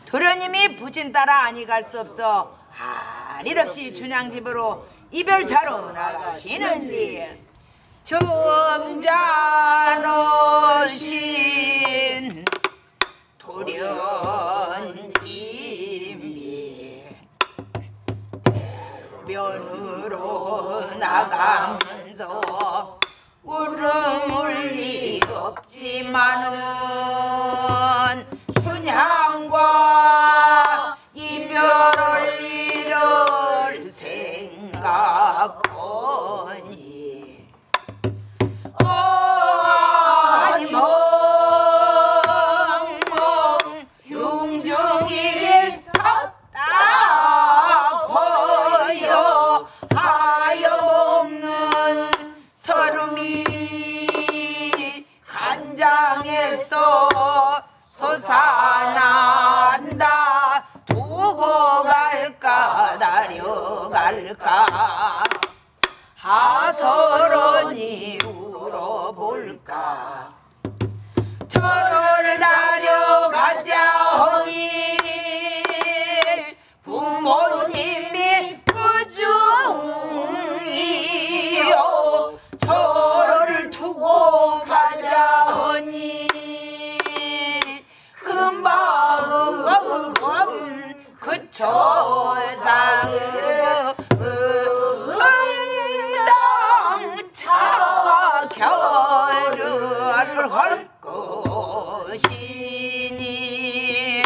도련님이 부친 따라 아니 갈 수 없어 할 일 없이 춘향집으로 이별차로 나가시는데 점잖으신 도련님이 대면으로 나가면서 울음을 리 없지만은 춘향과 이별할 일을 생각하니 아니 멍멍 흉중이 답답하여 하염없는 설움이 간장에서 솟아난다. 두고 갈까 다려갈까 하서러니 울어볼까. 저를 다려가자 허일 부모님이 그중이요. 저를 두고 가자 허니 금방 그 조상의 응당차 결을 할 것이니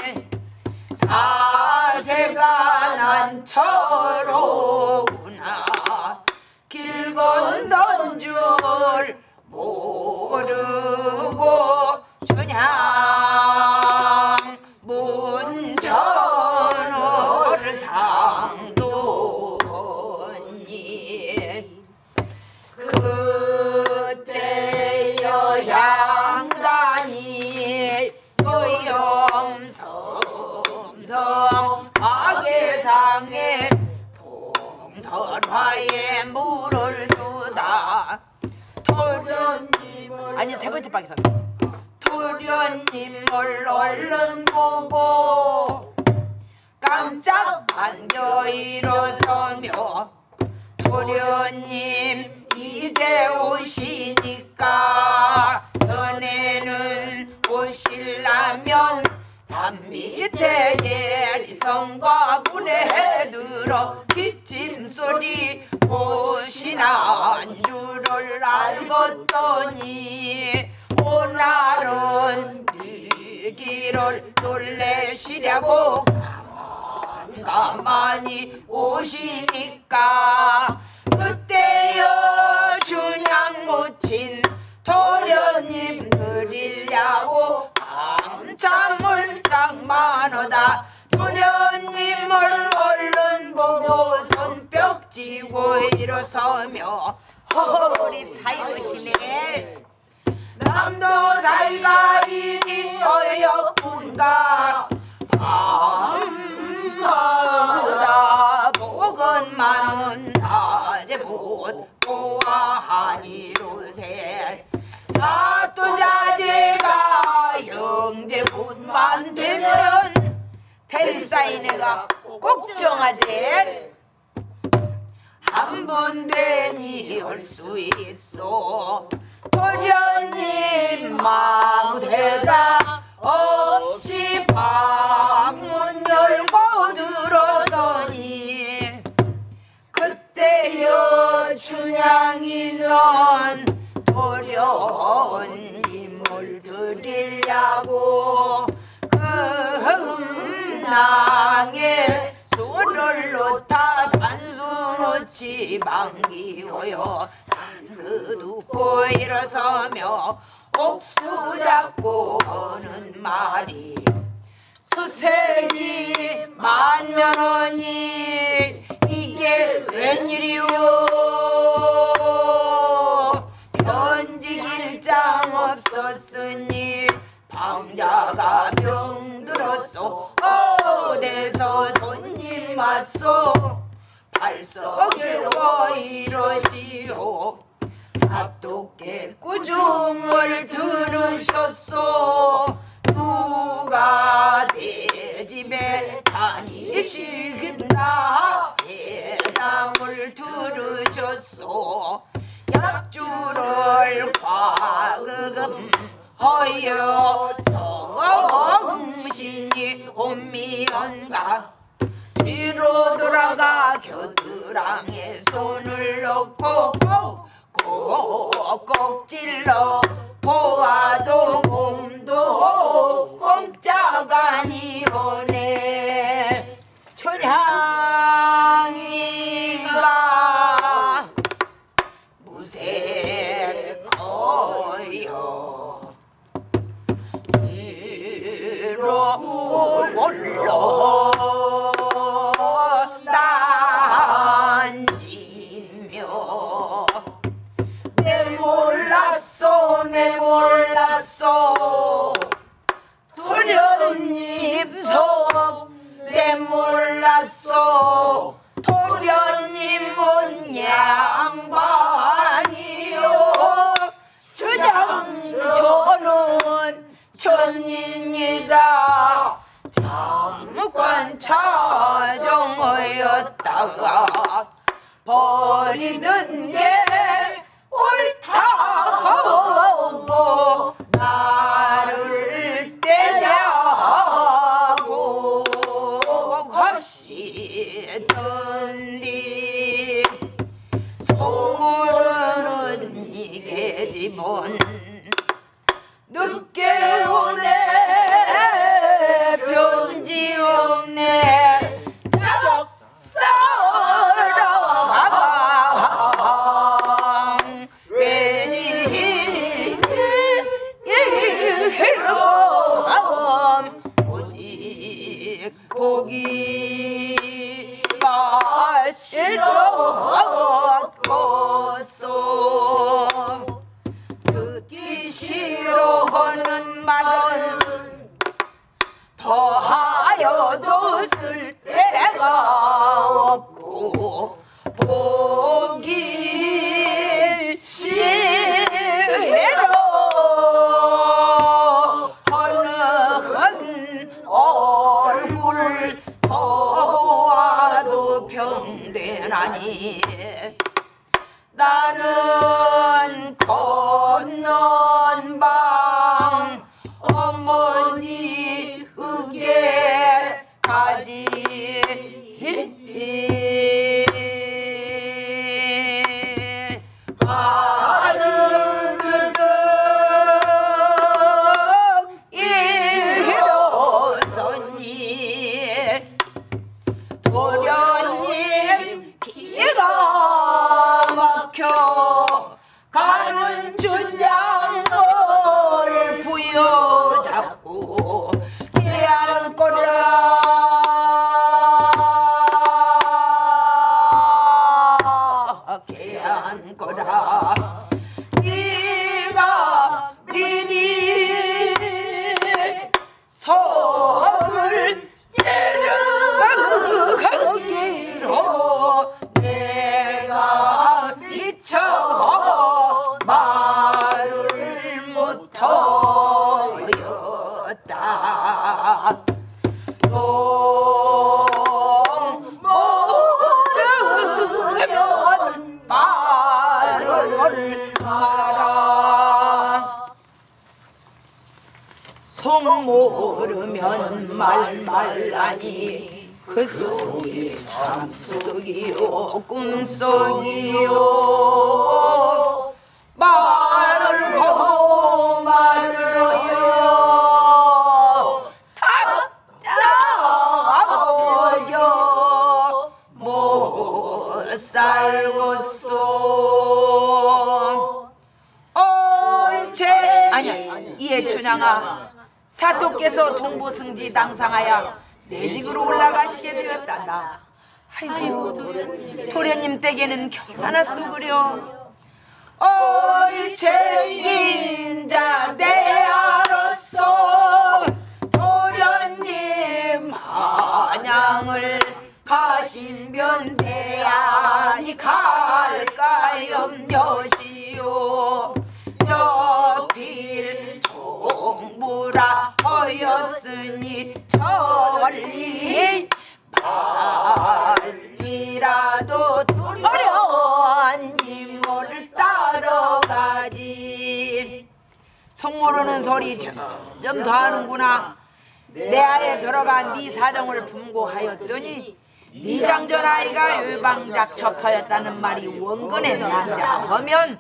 사세가 난처로구나. 길 건넌 줄 모르고 춘향 문전을 당도니 그때여 양단이 요염섬섬 악의상에 동설화에 물을 두다. 도련님을 아니 세 번째 박에서 도련님을 얼른 보고 깜짝 안겨 일어서며 도련님 이제 오시니까 전에는 오실라면 담 밑에 예리성과 문에 해들어 기침소리 오시난 줄을 알겠더니 오늘은 위기를 놀래시려고 가만히 오시니까 그때여 춘향 모친 도련님 드리려고 밤잠을 장만하다. 도련님을 얼른 보고 손뼉 쥐고 일어서며 허리 사이으시네. 남도 사이가 이리 어여쁜가. 밤마다 복은 많은 낮에 못 보아하니로세. 사또자제가 형제분만 되면 될 내가 걱정하지. 한 번 되니 할 수 있어. 도련님 아무데나 없이 방문 열고 들어서니 그때여 춘향이는 도련님을 드리려고 그 흠낭에 술을 놓다 단수놓지 망기고요. 산그 눕고 일어서며 옥수 잡고 하는 말이 수세기 만면허니 이게 웬일이오. 현직일장 없었으니 방자가 병들었소. 어디서 손님 왔소. 발석일과 이러시오. 사또께 꾸중을 들으셨소. 누가 내 집에 계시겠나 해담을 들으셨소. 약주를 과금하여 정신이 혼미한가. 뒤로 돌아가 겨드랑이에 손을 넣고 꼭꼭 찔러 보아도 몸도 꼼짝 아니오네. 춘향이가 무색하여 위로 올라단지며 내 몰랐소 도련님석 내 몰랐소 도련님은 양반이요. 주장 저는 천인이라 잠깐 차정하였다가 버리는 게 옳다고 나를 떼냐고 하시던디. 속으로는 이게지만 늦게 오네 편지 없네 짝사랑 왜지히로 오직 보기가 싫었겠소. 듣기 싫어하는 말은 더하여도 쓸 데가 없고 보기 싫어 하는 얼굴 보아도 병되나니. 나는 건넌방 어머니 의게 가지 가는 그득 일어서니 도련님 기가 막혀 가는 춘향을 부여잡고 깨안거라 깨안거라. 네가 미리 서를 찌르기로 내가 미쳐 말을 못하였다. 모르면 말을 마라. 속 모르면 말하니 그 속이 잠속이요 꿈속이요. 말을 하고 말을 하여 답답하여 못 살겠소. 옳지. 아니야 이에 춘향아, 사토께서 동보승지 당상하여 내 집으로 올라가시게 되었단다. 아이고 도련님 댁에는 경사나 쏘구려. 옳지 인자 내 알았소. 도련님 한양을 가시면 대안이 갈까염여시오. 여필 총무라 하였으니 천리 살이라도 어려운 이모를 따라가지. 속 모르는 소리 점점 더 하는구나. 내 아에 들어간 네 사정을 분고하였더니 네 장전 아이가 유방작 첩하였다는 말이 원근에 낭자하면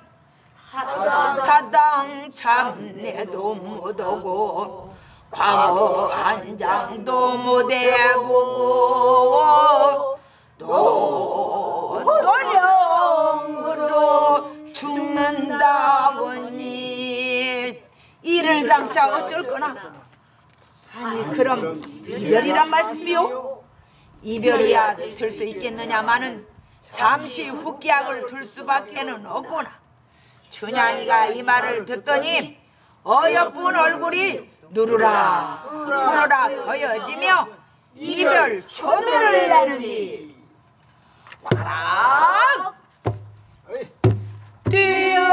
사당 참내도 못하고 과거 한 장도 못 해보고 또 도령으로 죽는다 보니 이를 장차 어쩔 거나. 아니 그럼 이별이란 말씀이요? 이별이야 될 수 있겠느냐마는 잠시 후기약을 둘 수밖에는 없구나. 춘향이가 이 말을 듣더니 어여쁜 얼굴이 누르라 부르라 거여지며 이별 초도를 내느니 와락 뛰어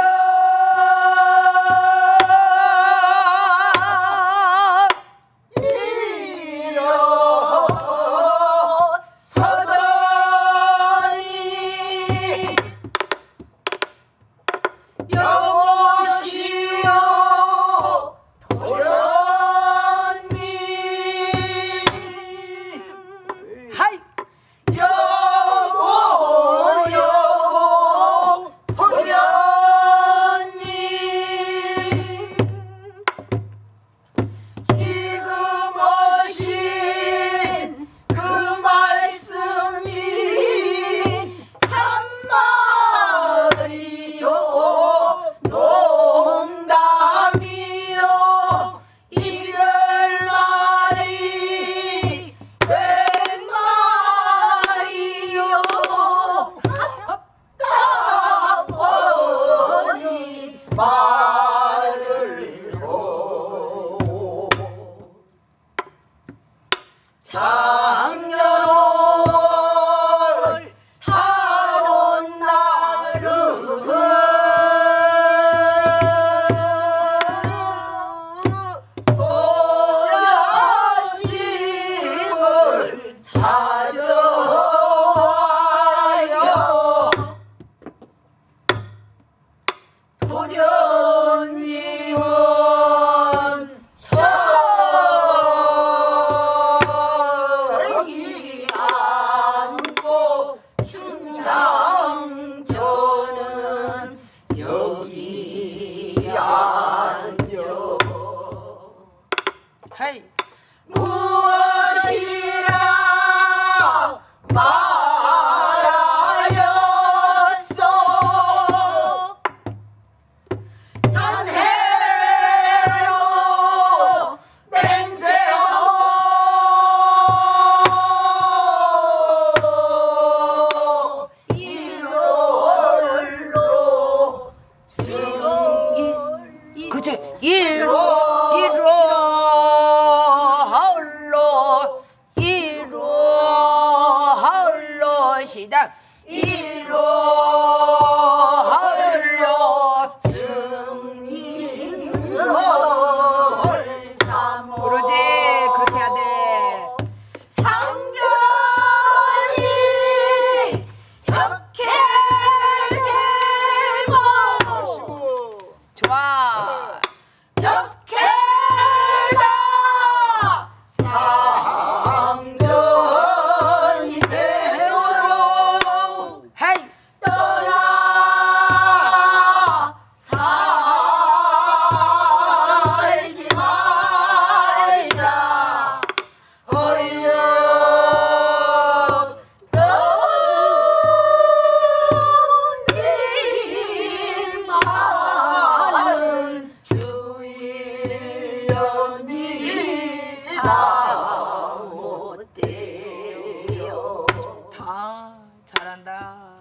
잘한다.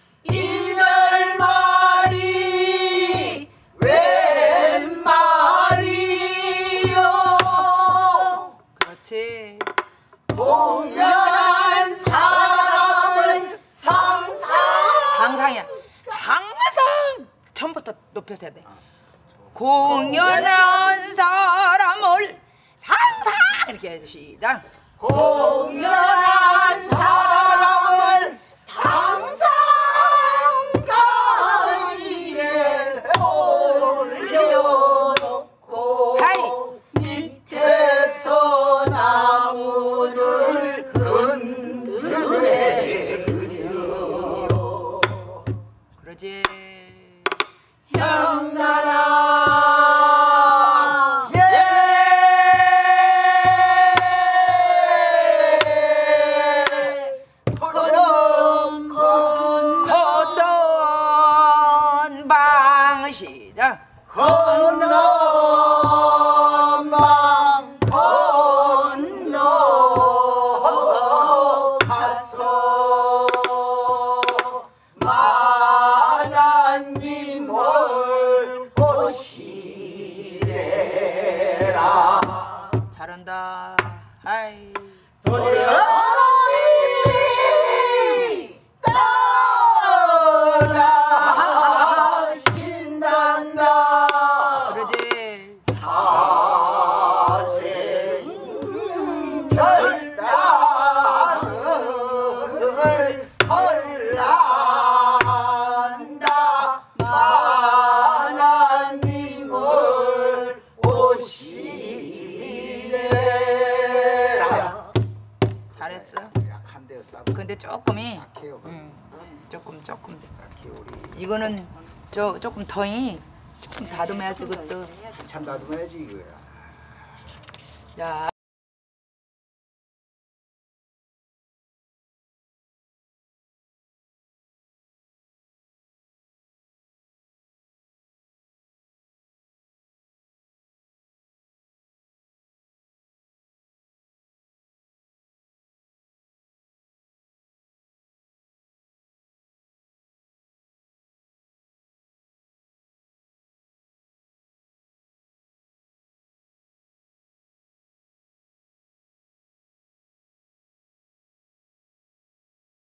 이별 말이 웬 말이요. 그렇지. 공연한 사람은 상상이야. 상상 처음부터 높여서 해야 돼. 공연한 사람을 상상 이렇게 해주시다. 공연한 사람을 상상가지에 올려놓고 하이. 밑에서 나무를 흔들에 그려 그러지. 향나라 예 걷던 방시장 건너방 건너갔어 마다님을 오시래라 잘한다. 하이. 도련님이 떠나신단다 그러지. 사생 결단을 헐란다 하나님을 오시래라 잘했어. 약한데요 싸 근데 조금이 약해요 조금 약해 우리 이거는 조금 더이 조금 다듬어야 쓰겠어. 한참 다듬어야지 이거야 야